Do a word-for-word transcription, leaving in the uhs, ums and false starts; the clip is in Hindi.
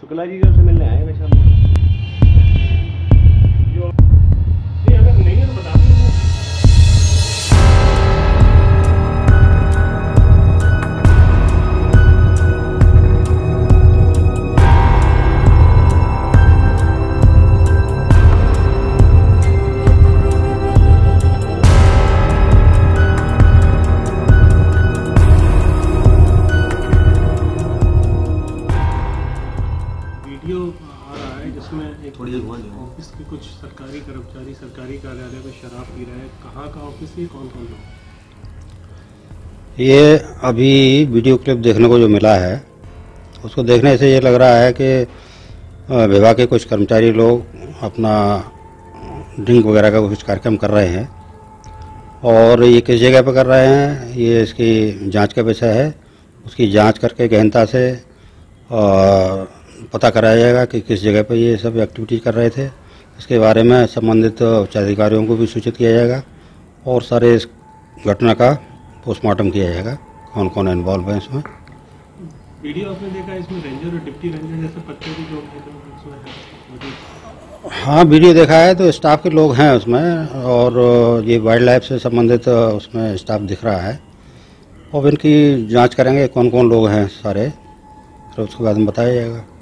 शुक्ला जी जो से मिलने आए वैसे हम जो नहीं अगर नहीं है तो बता दीजिए। वीडियो आ रहा है जिसमें एक ऑफिस के कुछ सरकारी कर्मचारी सरकारी कार्यालय में शराब पी रहे हैं। कहाँ का ऑफिस है, कौन कौन लोग? ये अभी वीडियो क्लिप देखने को जो मिला है उसको देखने से ये लग रहा है कि विभाग के कुछ कर्मचारी लोग अपना ड्रिंक वगैरह का कुछ कार्यक्रम कर रहे हैं और ये किस जगह पर कर रहे हैं ये इसकी जांच का विषय है। उसकी जांच करके गहनता से आ, पता कराया जाएगा कि किस जगह पर ये सब एक्टिविटीज कर रहे थे। इसके बारे में संबंधित उच्चाधिकारियों को भी सूचित किया जाएगा और सारे इस घटना का पोस्टमार्टम किया जाएगा, कौन कौन इन्वॉल्व है इसमें। वीडियो आपने देखा इसमें रेंजर और डिप्टी रेंजर जैसे पत्ते भी लोग हैं तो उसमें है। हाँ, वीडियो देखा है तो स्टाफ के लोग हैं उसमें और ये वाइल्ड लाइफ से संबंधित उसमें स्टाफ दिख रहा है और इनकी जांच करेंगे कौन कौन लोग हैं सारे, फिर उसके बाद में बताया जाएगा।